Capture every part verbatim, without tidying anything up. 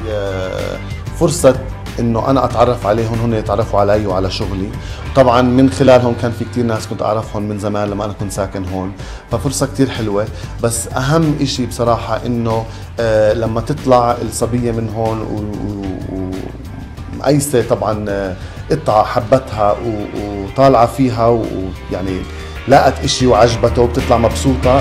آه، فرصة انه انا اتعرف عليهم، هن يتعرفوا علي وعلى شغلي. طبعا من خلالهم كان في كتير ناس كنت اعرفهم من زمان لما انا كنت ساكن هون، ففرصة كتير حلوة. بس اهم اشي بصراحة انه آه لما تطلع الصبية من هون ومقيسة طبعا آه قطعة حبتها وطالعة فيها ويعني لقت اشي وعجبته وبتطلع مبسوطة.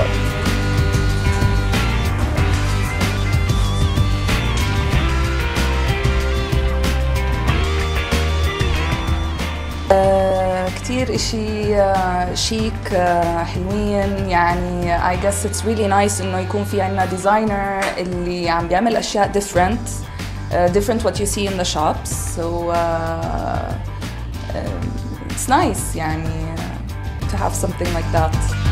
كتير اشي شيك حلوين، يعني I guess it's really nice انه يكون في عنا ديزاينر اللي عم بيعمل اشياء different uh, different what you see in the shops, so uh, uh, it's nice يعني to have something like that.